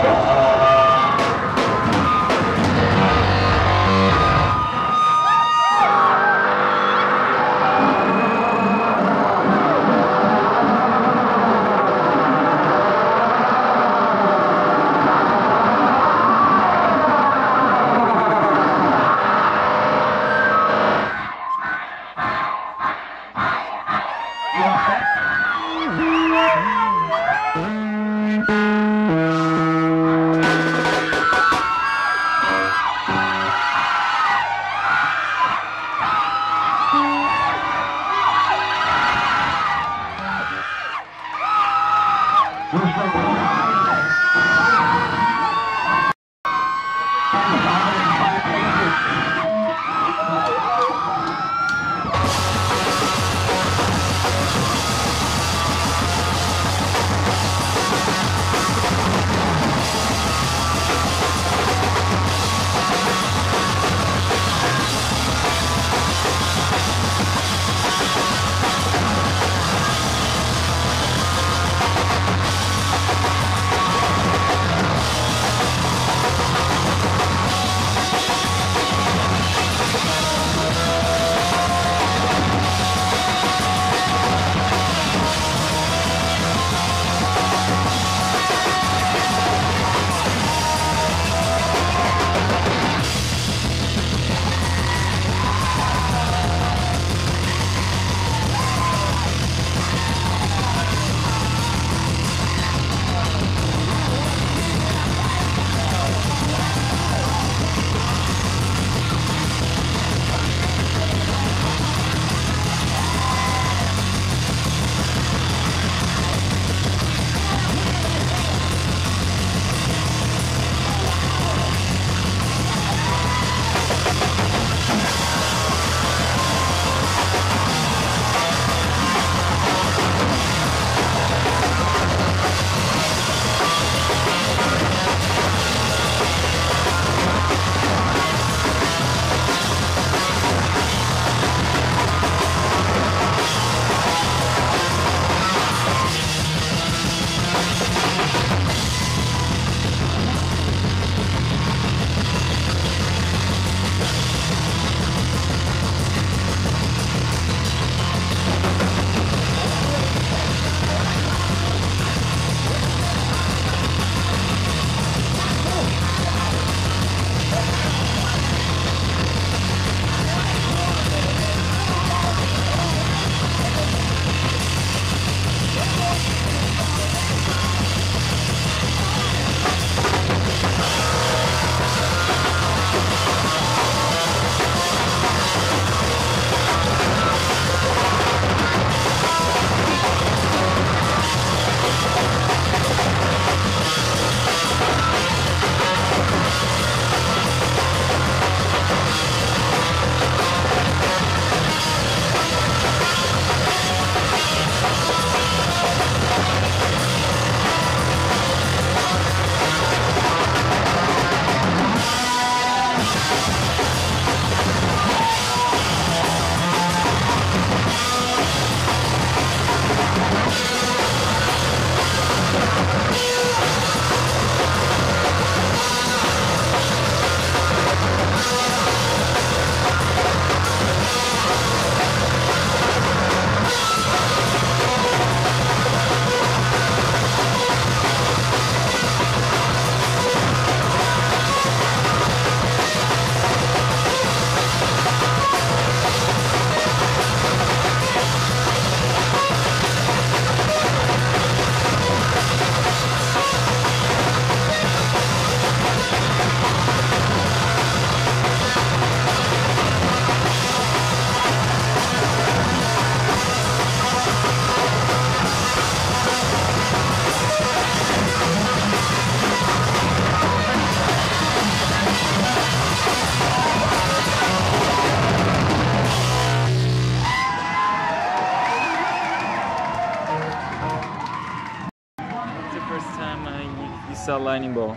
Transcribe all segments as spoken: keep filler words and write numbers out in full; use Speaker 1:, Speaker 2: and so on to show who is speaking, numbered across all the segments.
Speaker 1: Saw Lightning Bolt?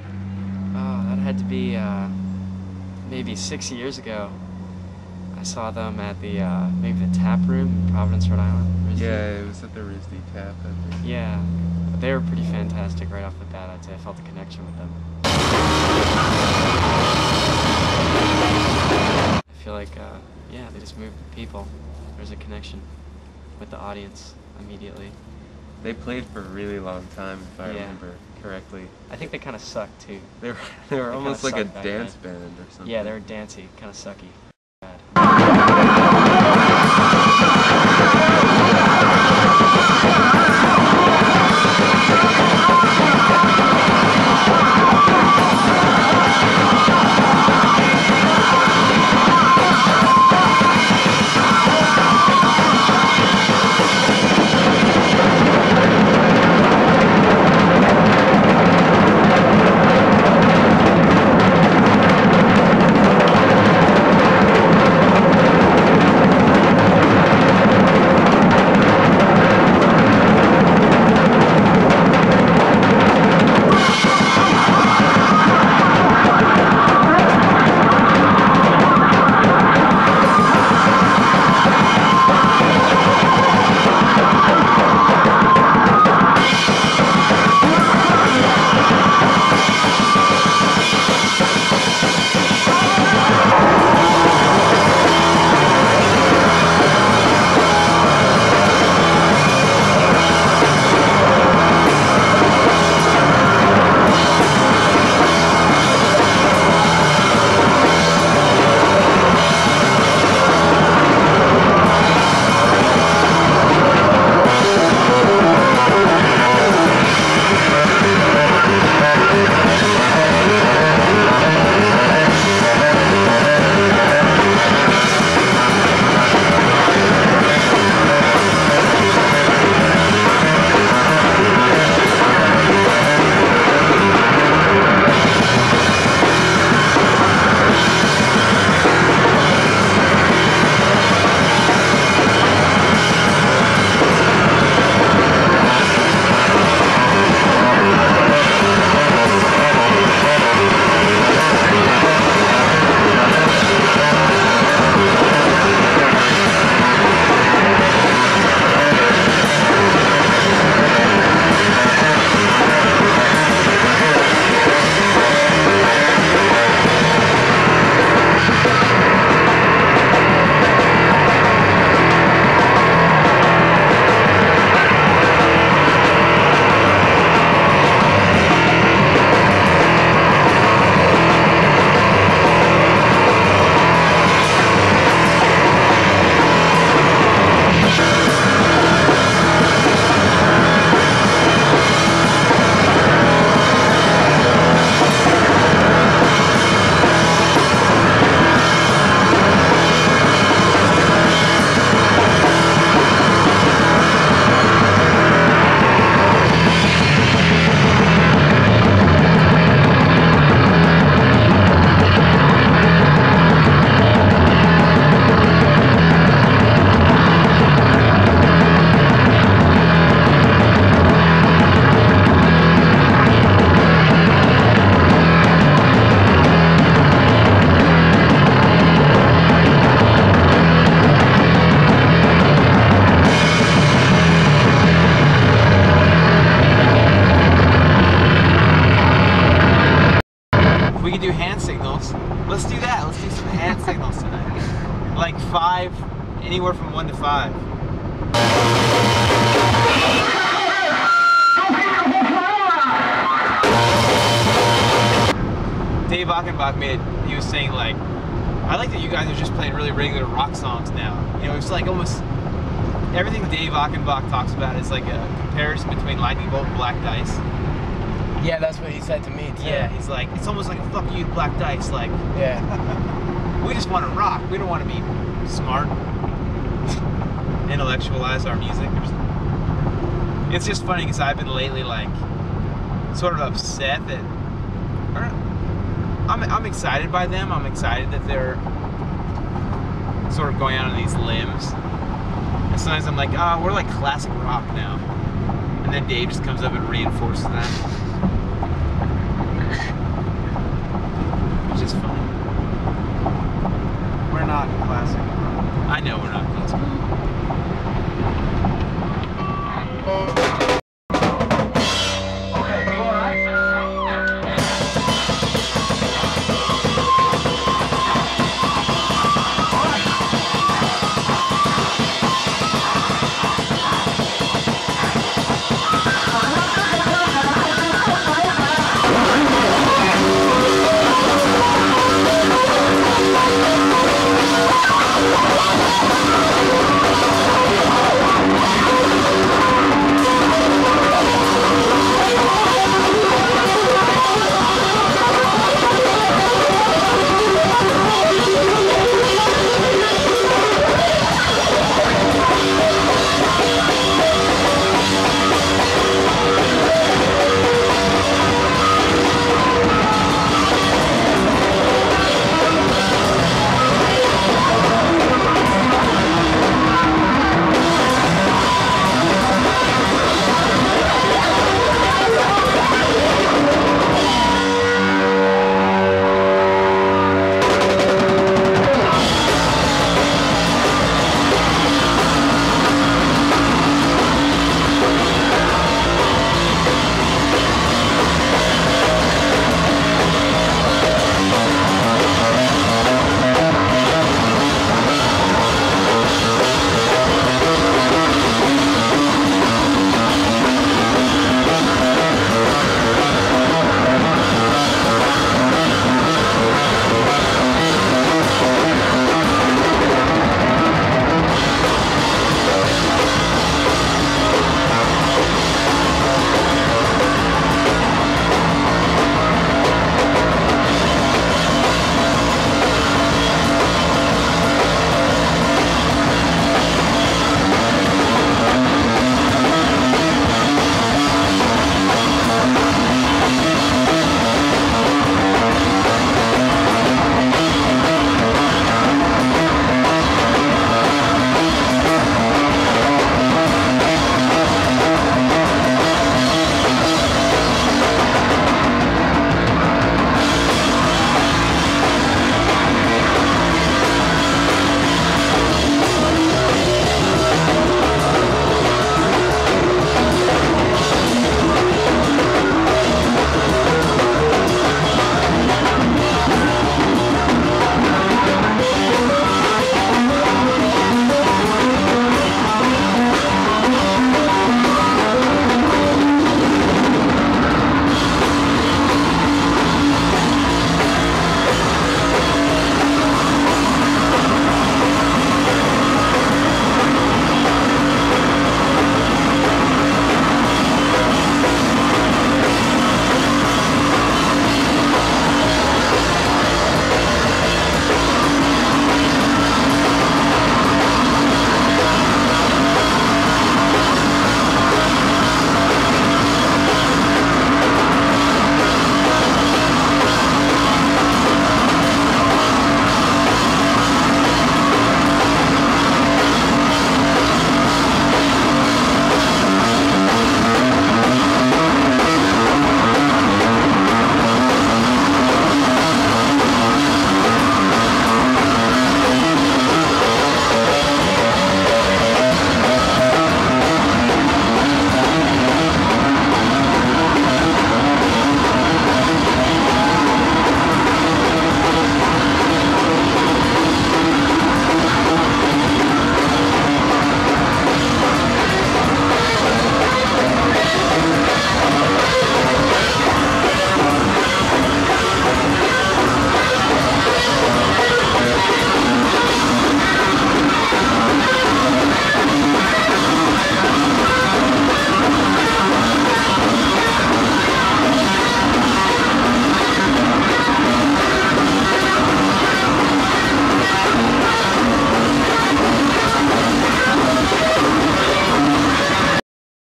Speaker 2: Oh, that had to be uh, maybe six years ago. I saw them at the uh, maybe the tap room in Providence, Rhode Island.
Speaker 1: Yeah, it was at the Risdy Tap. I think.
Speaker 2: Yeah, they were pretty fantastic right off the bat. I'd say I felt a connection with them. I feel like, uh, yeah, they just moved people. There's a connection with the audience immediately.
Speaker 3: They played for a really long time, if I
Speaker 2: Yeah.
Speaker 3: remember correctly.
Speaker 2: I think they kind of sucked too.
Speaker 3: They were, they were
Speaker 2: They
Speaker 3: almost
Speaker 2: kinda
Speaker 3: like a
Speaker 2: sucked back
Speaker 3: dance
Speaker 2: then.
Speaker 3: band or something.
Speaker 2: Yeah, they were dancey, kind of sucky. Bad.
Speaker 4: We can do hand signals. Let's do that. Let's do some hand signals tonight. Like five, anywhere from one to five. Dave Achenbach made, he was saying like, I like that you guys are just playing really regular rock songs now. You know, it's like almost everything Dave Achenbach talks about is like a comparison between Lightning Bolt and Black Dice.
Speaker 5: Yeah, that's what he said to me too.
Speaker 4: Yeah, he's like, it's almost like a fuck you to Black Dice. Like,
Speaker 5: Yeah.
Speaker 4: we just want to rock. We don't want to be smart, intellectualize our music. Or something. It's just funny because I've been lately like sort of upset that, or, I'm, I'm excited by them. I'm excited that they're sort of going out on these limbs. And sometimes I'm like, oh, we're like classic rock now. And then Dave just comes up and reinforces that.